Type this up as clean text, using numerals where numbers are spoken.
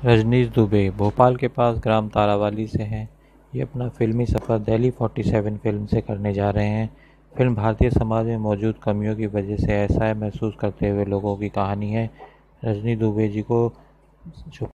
रजनीश दुबे भोपाल के पास ग्राम तारावाली से हैं। ये अपना फिल्मी सफ़र दिल्ली 47 फिल्म से करने जा रहे हैं। फिल्म भारतीय समाज में मौजूद कमियों की वजह से ऐसा महसूस करते हुए लोगों की कहानी है। रजनी दुबे जी को